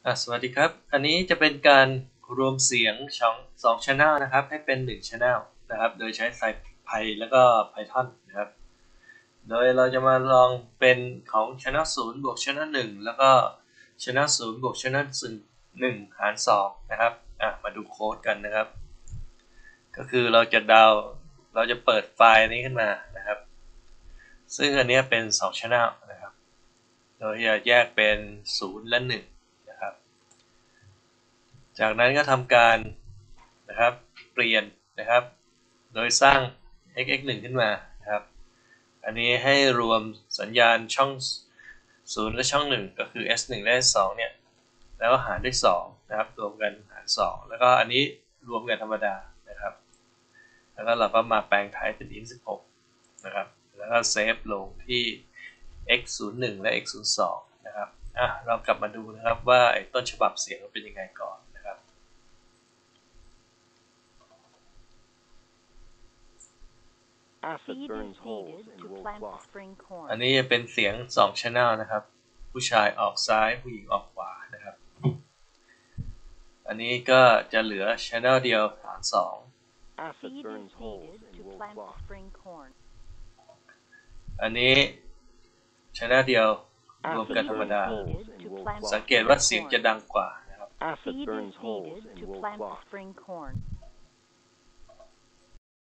สวัสดีครับอันนี้จะเป็นการรวมเสียง2 Channel นะครับให้เป็น1 Channel นะครับโดยใช้ไซไพแล้วก็ Python นะครับโดยเราจะมาลองเป็นของ Channel 0 บวก Channel 1 แล้วก็ Channel 0 บวก Channel 1 หาร 2 นะครับมาดูโค้ดกันนะครับก็คือเราจะเปิดไฟล์นี้ขึ้นมานะครับซึ่งอันนี้เป็น2 Channel นะครับโดยจะแยกเป็น0 และ 1จากนั้นก็ทำการนะครับเปลี่ยนนะครับโดยสร้าง xx1 ขึ้นมานะครับอันนี้ให้รวมสัญญาณช่อง0และช่อง1ก็คือ s1 และ s2 เนี่ยแล้วก็หารด้วย2นะครับรวมกันหาร2แล้วก็อันนี้รวมกันธรรมดานะครับแล้วก็เราก็มาแปลงไทป์เป็น int16 นะครับแล้วก็เซฟลงที่ x01 และ x02 นะครับเรากลับมาดูนะครับว่าต้นฉบับเสียงเป็นยังไงก่อนนะครับอันนี้จะเป็นเสียง2 Channel นะครับผู้ชายออกซ้ายผู้หญิงออกขวานะครับอันนี้ก็จะเหลือ Channel เดียวหาร2อันนี้ Channel เดียวรวมกันธรรมดาสังเกตว่าเสียงจะดังกว่านะครับ